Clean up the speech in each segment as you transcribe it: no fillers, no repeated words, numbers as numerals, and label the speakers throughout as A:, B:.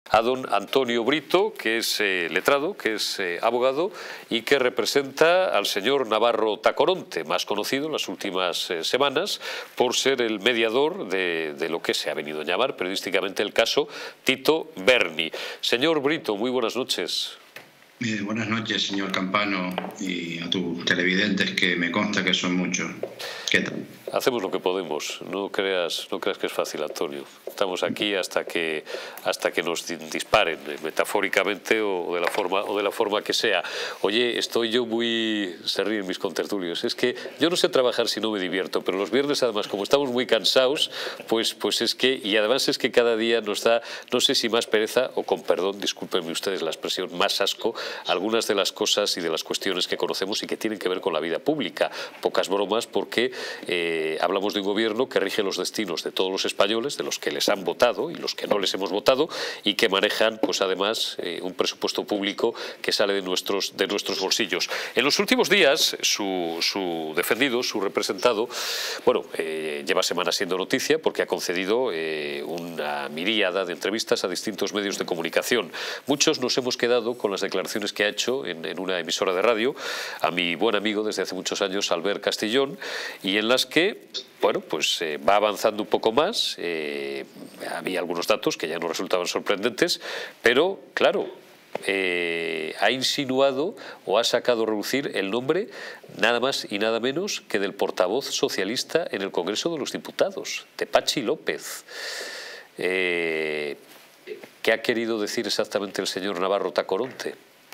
A: a don Antonio Brito, que es letrado, que es abogado y que representa al señor Navarro Tacoronte, más conocido en las últimas semanas por ser el mediador de lo que se ha venido a llamar periodísticamente el caso Tito Berni. Señor Brito, muy buenas noches.
B: Buenas noches, señor Campano, y a tus televidentes, que me consta que son muchos. ¿Qué tal?
A: Hacemos lo que podemos, no creas que es fácil, Antonio. Estamos aquí hasta que nos disparen, metafóricamente o de la forma que sea. Oye, estoy yo muy... Se ríen mis contertulios. Es que yo no sé trabajar si no me divierto, pero los viernes, además, como estamos muy cansados, pues es que... Y además es que cada día nos da, no sé si más pereza o, con perdón, discúlpenme ustedes la expresión, más asco, algunas de las cosas y de las cuestiones que conocemos y que tienen que ver con la vida pública. Pocas bromas, porque hablamos de un gobierno que rige los destinos de todos los españoles, de los que les han votado y los que no les hemos votado, y que manejan, pues además, un presupuesto público que sale de nuestros bolsillos. En los últimos días, su defendido, su representado, bueno, lleva semanas siendo noticia porque ha concedido una miríada de entrevistas a distintos medios de comunicación. Muchos nos hemos quedado con las declaraciones que ha hecho en una emisora de radio a mi buen amigo desde hace muchos años, Albert Castillón, y en las que, bueno, pues va avanzando un poco más. Había algunos datos que ya no resultaban sorprendentes, pero claro, ha insinuado o ha sacado a relucir el nombre nada más y nada menos que del portavoz socialista en el Congreso de los Diputados, de Patxi López. ¿Qué ha querido decir exactamente el señor Navarro Tacoronte?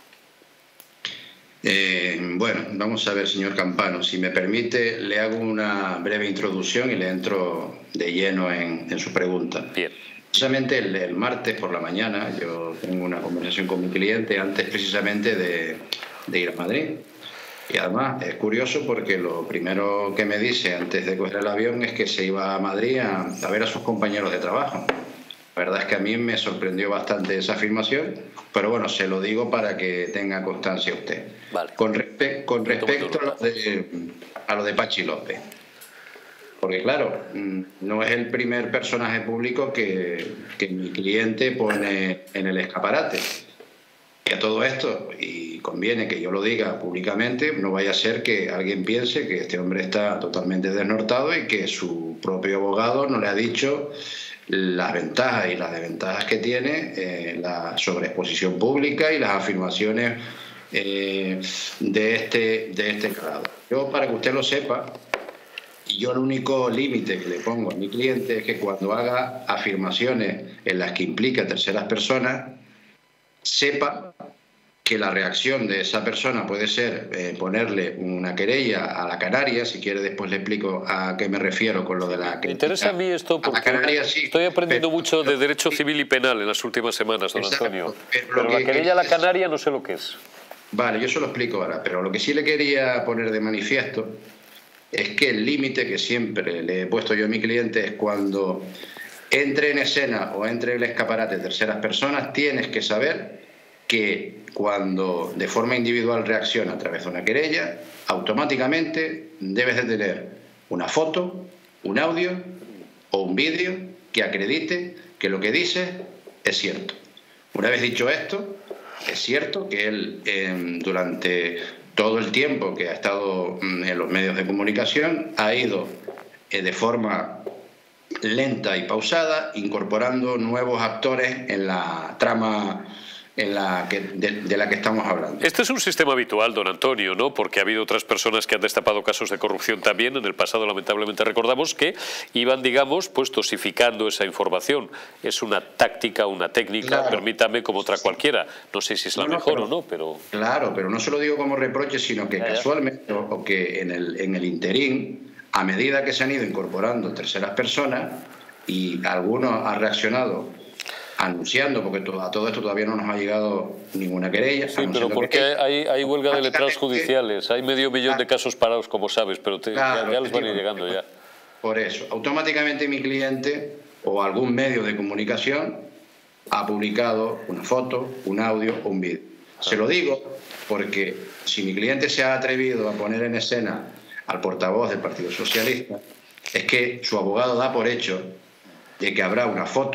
B: Bueno, vamos a ver, señor Campano, si me permite, le hago una breve introducción y le entro de lleno en su pregunta.
A: Bien.
B: Precisamente el martes por la mañana yo tengo una conversación con mi cliente antes precisamente de ir a Madrid. Y además es curioso porque lo primero que me dice antes de coger el avión es que se iba a Madrid a ver a sus compañeros de trabajo. La verdad es que a mí me sorprendió bastante esa afirmación, pero bueno, se lo digo para que tenga constancia usted. Vale. Con respecto a lo de Patxi López. Porque claro, no es el primer personaje público que mi cliente pone en el escaparate. Y a todo esto, y conviene que yo lo diga públicamente, no vaya a ser que alguien piense que este hombre está totalmente desnortado y que su propio abogado no le ha dicho las ventajas y las desventajas que tiene la sobreexposición pública y las afirmaciones de este grado. Yo, para que usted lo sepa, yo el único límite que le pongo a mi cliente es que cuando haga afirmaciones en las que implica a terceras personas, sepa que la reacción de esa persona puede ser ponerle una querella a la Canaria. Si quiere después le explico a qué me refiero con lo de la querella.
A: Me interesa a mí esto porque Canaria, sí, estoy aprendiendo mucho de derecho civil y penal en las últimas semanas, don Antonio. Pero la querella a la Canaria no sé lo que es.
B: Vale, yo se lo explico ahora, pero lo que sí le quería poner de manifiesto es que el límite que siempre le he puesto yo a mi cliente es cuando entre en escena o entre en el escaparate de terceras personas, tienes que saber que cuando de forma individual reacciona a través de una querella, automáticamente debes de tener una foto, un audio o un vídeo que acredite que lo que dice es cierto. Una vez dicho esto, es cierto que él durante todo el tiempo que ha estado en los medios de comunicación ha ido de forma lenta y pausada incorporando nuevos actores en la trama de la que estamos hablando.
A: Este es un sistema habitual, don Antonio, ¿no? Porque ha habido otras personas que han destapado casos de corrupción también. En el pasado, lamentablemente, recordamos que iban, digamos, pues dosificando esa información. Es una táctica, una técnica, claro, permítame, como otra cualquiera. No sé si es la mejor o no, pero...
B: Claro, pero no se lo digo como reproche, sino que casualmente, o que en el interín, a medida que se han ido incorporando terceras personas, y algunos han reaccionado anunciando, porque a todo esto todavía no nos ha llegado ninguna querella.
A: Sí, pero porque hay huelga de letrados judiciales, hay medio millón de casos parados, como sabes, pero claro, ya les van a ir llegando ya.
B: Por eso, automáticamente mi cliente o algún medio de comunicación ha publicado una foto, un audio o un vídeo. Se lo digo porque si mi cliente se ha atrevido a poner en escena al portavoz del Partido Socialista, es que su abogado da por hecho de que habrá una foto,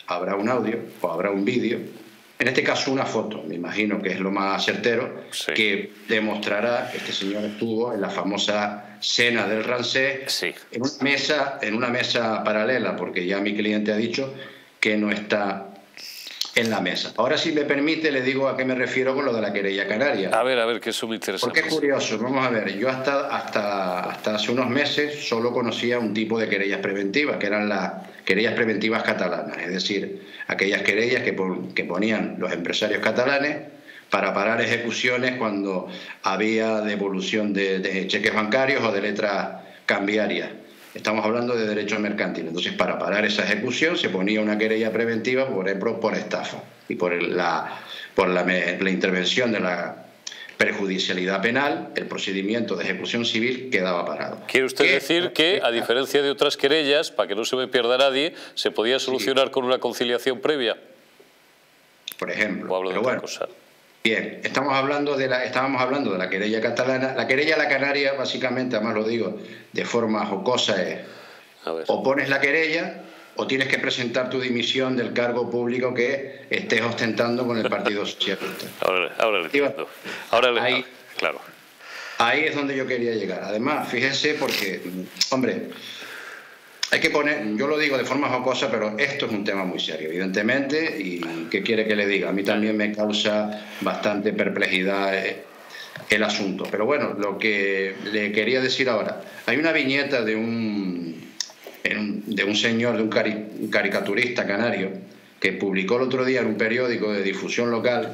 B: habrá un audio o habrá un vídeo, en este caso una foto, me imagino que es lo más certero,
A: sí,
B: que demostrará que este señor estuvo en la famosa cena del Rancés,
A: sí,
B: en una mesa paralela, porque ya mi cliente ha dicho que no está en la mesa. Ahora, si me permite, le digo a qué me refiero con lo de la querella canaria.
A: A ver, que eso me interesa.
B: Porque es curioso, vamos a ver, yo hasta hace unos meses solo conocía un tipo de querellas preventivas, que eran las querellas preventivas catalanas, es decir, aquellas querellas que ponían los empresarios catalanes para parar ejecuciones cuando había devolución de cheques bancarios o de letras cambiarias. Estamos hablando de derecho mercantil. Entonces, para parar esa ejecución se ponía una querella preventiva, por ejemplo, por estafa y por la intervención de la perjudicialidad penal, el procedimiento de ejecución civil quedaba parado.
A: ¿Quiere usted decir que, a diferencia de otras querellas, para que no se me pierda nadie, se podía solucionar con una conciliación previa?
B: Por ejemplo.
A: ¿O hablo de otra cosa?
B: Bien, estábamos hablando de la querella catalana. La querella a la canaria, básicamente, además lo digo de forma jocosa, es o pones la querella o tienes que presentar tu dimisión del cargo público que estés ostentando con el Partido Socialista.
A: Ahora le entiendo. Claro.
B: Ahí es donde yo quería llegar. Además, fíjese, porque, hombre, hay que poner, yo lo digo de forma jocosa, pero esto es un tema muy serio, evidentemente, y ¿qué quiere que le diga? A mí también me causa bastante perplejidad el asunto. Pero bueno, lo que le quería decir ahora, hay una viñeta de un señor, de un caricaturista canario, que publicó el otro día en un periódico de difusión local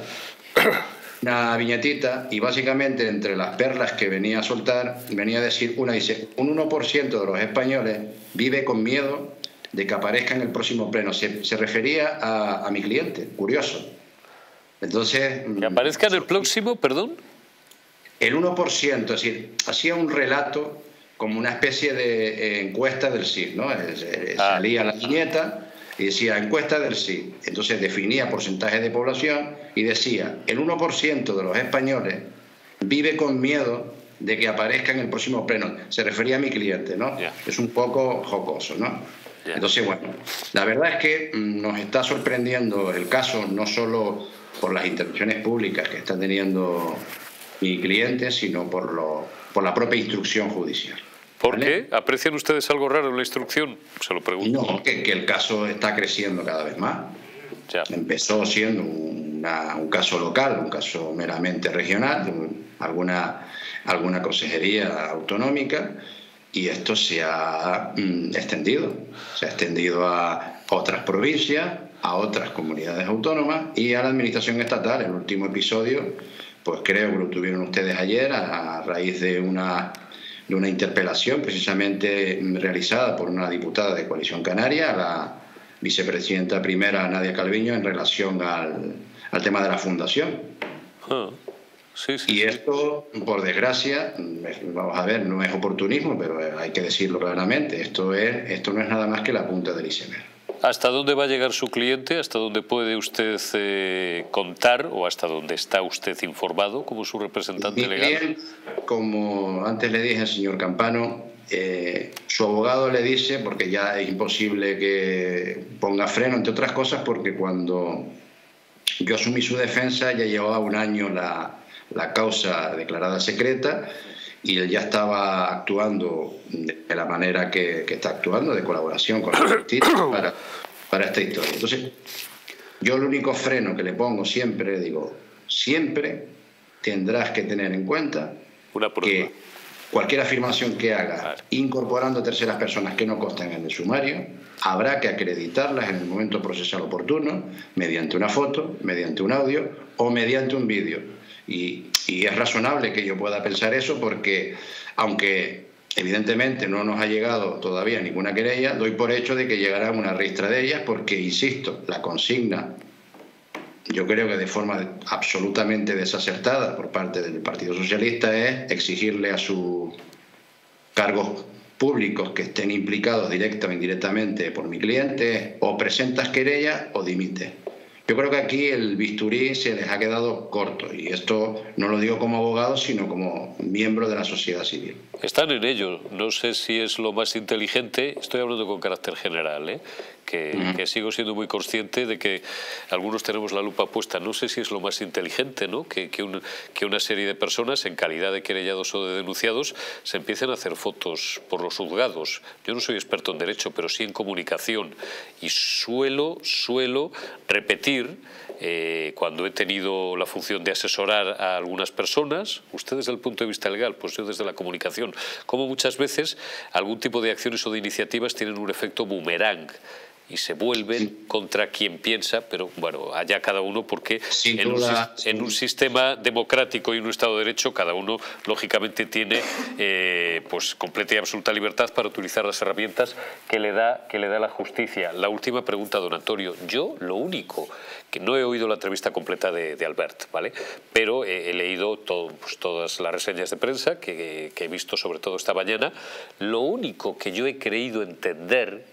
B: una viñetita, y básicamente entre las perlas que venía a soltar, venía a decir, dice, un 1% de los españoles vive con miedo de que aparezca en el próximo pleno. Se refería a mi cliente, curioso. Entonces,
A: ¿que aparezca en el próximo, perdón?
B: El 1%, es decir, hacía un relato como una especie de encuesta del sí, ¿no? Salía la viñeta y decía encuesta del sí. Entonces definía porcentaje de población y decía el 1% de los españoles vive con miedo de que aparezca en el próximo pleno. Se refería a mi cliente, ¿no?
A: Yeah.
B: Es un poco jocoso, ¿no? Yeah. Entonces, bueno, la verdad es que nos está sorprendiendo el caso, no solo por las intervenciones públicas que está teniendo mi cliente, sino por la propia instrucción judicial.
A: ¿Por qué? ¿Aprecian ustedes algo raro en la instrucción? Se lo pregunto.
B: No, que el caso está creciendo cada vez más.
A: Ya.
B: Empezó siendo un caso local, un caso meramente regional, de alguna consejería autonómica, y esto se ha extendido. Se ha extendido a otras provincias, a otras comunidades autónomas y a la administración estatal. El último episodio, pues creo que lo tuvieron ustedes ayer a raíz de una interpelación precisamente realizada por una diputada de Coalición Canaria, la vicepresidenta primera Nadia Calviño, en relación al tema de la fundación.
A: Sí.
B: Y esto, por desgracia, vamos a ver, no es oportunismo, pero hay que decirlo claramente, esto no es nada más que la punta del iceberg.
A: ¿Hasta dónde va a llegar su cliente? ¿Hasta dónde puede usted contar o hasta dónde está usted informado como su representante legal?
B: Cliente, como antes le dije al señor Campano, su abogado le dice, porque ya es imposible que ponga freno, entre otras cosas, porque cuando yo asumí su defensa ya llevaba un año la causa declarada secreta y él ya estaba actuando de la manera que está actuando, de colaboración con la justicia para esta historia. Entonces, yo el único freno que le pongo siempre, digo, siempre tendrás que tener en cuenta que cualquier afirmación que haga, incorporando terceras personas que no constan en el sumario, habrá que acreditarlas en el momento procesal oportuno, mediante una foto, mediante un audio o mediante un vídeo. Y es razonable que yo pueda pensar eso porque, aunque evidentemente no nos ha llegado todavía ninguna querella, doy por hecho de que llegará una ristra de ellas porque, insisto, la consigna, yo creo que de forma absolutamente desacertada por parte del Partido Socialista, es exigirle a sus cargos públicos que estén implicados directa o indirectamente por mi cliente o presentas querella o dimites. Yo creo que aquí el bisturí se les ha quedado corto y esto no lo digo como abogado sino como miembro de la sociedad civil.
A: Están en ello, no sé si es lo más inteligente, estoy hablando con carácter general, que sigo siendo muy consciente de que algunos tenemos la lupa puesta. No sé si es lo más inteligente, ¿no? que una serie de personas, en calidad de querellados o de denunciados, se empiecen a hacer fotos por los juzgados. Yo no soy experto en derecho, pero sí en comunicación, y suelo repetir, cuando he tenido la función de asesorar a algunas personas, usted desde el punto de vista legal, pues yo desde la comunicación, como muchas veces algún tipo de acciones o de iniciativas tienen un efecto boomerang y se vuelven contra quien piensa, pero bueno, allá cada uno, porque en un sistema democrático y en un Estado de Derecho cada uno lógicamente tiene pues completa y absoluta libertad para utilizar las herramientas que le da la justicia. La última pregunta, don Antonio. Yo lo único, que no he oído la entrevista completa de Albert, ¿vale? Pero he leído todas las reseñas de prensa que he visto, sobre todo esta mañana. Lo único que yo he creído entender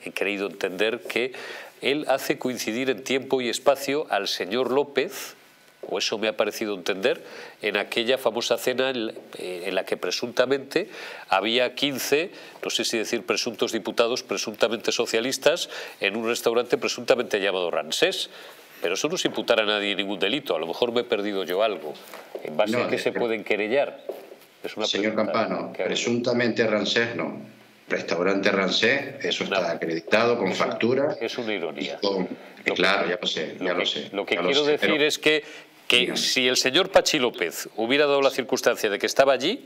A: que él hace coincidir en tiempo y espacio al señor López, o eso me ha parecido entender, en aquella famosa cena en la que presuntamente había 15, no sé si decir presuntos diputados, presuntamente socialistas, en un restaurante presuntamente llamado Ramsés. Pero eso no se imputará a nadie ningún delito. A lo mejor me he perdido yo algo. ¿En base a qué se pueden querellar? Es una
B: señor Campano, presuntamente Ramsés no. Restaurante Ramsés, eso está acreditado con factura.
A: Es una ironía.
B: Claro, ya lo sé.
A: Lo que quiero decir es que si el señor Pachi López hubiera dado la circunstancia de que estaba allí,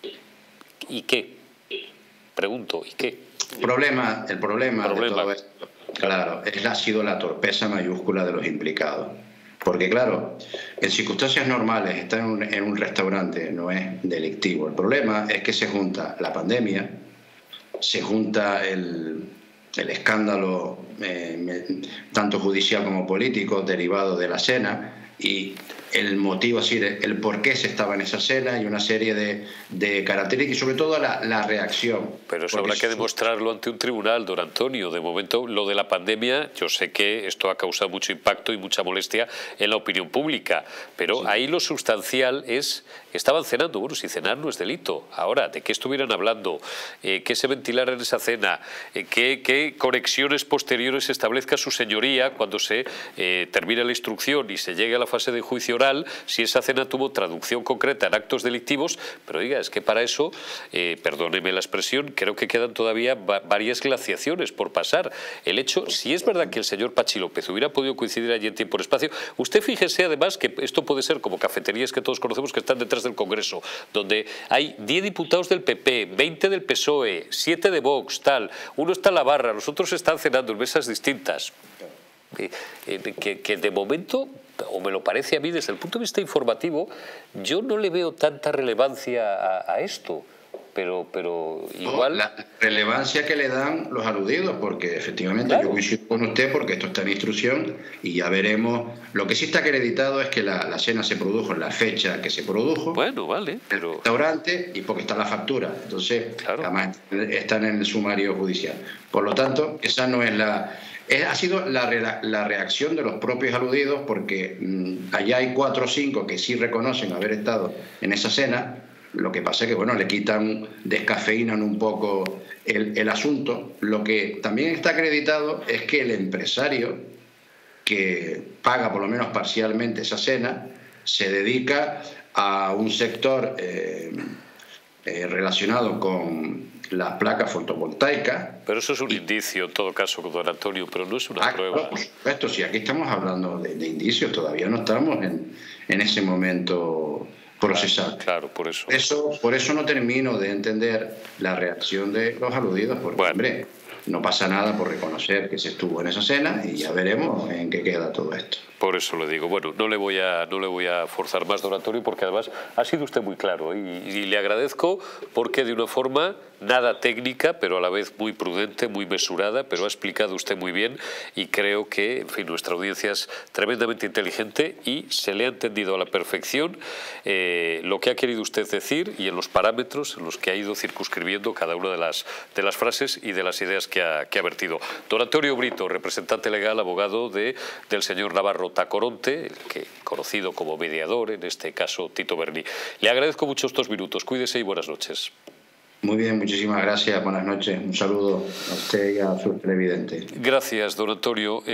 A: ¿y qué? Pregunto, ¿y qué?
B: El problema de todo esto, claro, ha sido la torpeza mayúscula de los implicados. Porque claro, en circunstancias normales estar en un restaurante no es delictivo. El problema es que se junta la pandemia, se junta el escándalo tanto judicial como político derivado de la cena, y el motivo, es decir, el por qué se estaba en esa cena, y una serie de características, y sobre todo la reacción.
A: Pero eso habrá que demostrarlo ante un tribunal, don Antonio. De momento, lo de la pandemia, yo sé que esto ha causado mucho impacto y mucha molestia en la opinión pública, pero sí, ahí lo sustancial es que estaban cenando. Bueno, si cenar no es delito. Ahora, ¿de qué estuvieran hablando? ¿Qué se ventilara en esa cena? ¿Qué conexiones posteriores establezca su señoría cuando se termine la instrucción y se llegue a la fase de juicio oral? Si esa cena tuvo traducción concreta en actos delictivos, pero oiga, es que para eso, perdóneme la expresión, creo que quedan todavía varias glaciaciones por pasar. El hecho, si es verdad que el señor Pachi López hubiera podido coincidir allí en tiempo y espacio, usted fíjese además que esto puede ser como cafeterías que todos conocemos que están detrás del Congreso, donde hay 10 diputados del PP, 20 del PSOE, 7 de Vox, tal, uno está en la barra, los otros están cenando en mesas distintas. Que de momento, o me lo parece a mí desde el punto de vista informativo, yo no le veo tanta relevancia a esto, pero igual...
B: La relevancia que le dan los aludidos, porque efectivamente claro, yo coincido con usted, porque esto está en instrucción y ya veremos. Lo que sí está acreditado es que la cena se produjo en la fecha que se produjo.
A: Bueno, vale,
B: pero... el restaurante, y porque está la factura, entonces claro, además están en el sumario judicial. Por lo tanto, esa no es la... Ha sido la reacción de los propios aludidos, porque allá hay 4 o 5 que sí reconocen haber estado en esa cena. Lo que pasa es que, bueno, le quitan, descafeinan un poco el asunto. Lo que también está acreditado es que el empresario que paga por lo menos parcialmente esa cena se dedica a un sector relacionado con las placas fotovoltaicas.
A: Pero eso es un indicio, en todo caso, don Antonio, pero no es una prueba.
B: Por supuesto, sí, aquí estamos hablando de indicios, todavía no estamos en ese momento procesal.
A: Claro, por eso.
B: Por eso no termino de entender la reacción de los aludidos, porque, bueno, hombre, no pasa nada por reconocer que se estuvo en esa cena y ya veremos en qué queda todo esto.
A: Por eso le digo, bueno, no le voy a forzar más, don Antonio, porque además ha sido usted muy claro y le agradezco, porque de una forma nada técnica, pero a la vez muy prudente, muy mesurada, pero ha explicado usted muy bien, y creo que, en fin, nuestra audiencia es tremendamente inteligente y se le ha entendido a la perfección lo que ha querido usted decir y en los parámetros en los que ha ido circunscribiendo cada una de las frases y de las ideas que ha vertido. Don Antonio Brito, representante legal, abogado del señor Navarro Tacoronte, conocido como mediador, en este caso Tito Berni. Le agradezco mucho estos minutos. Cuídese y buenas noches.
B: Muy bien, muchísimas gracias. Buenas noches. Un saludo a usted y a sus televidentes.
A: Gracias, don Antonio.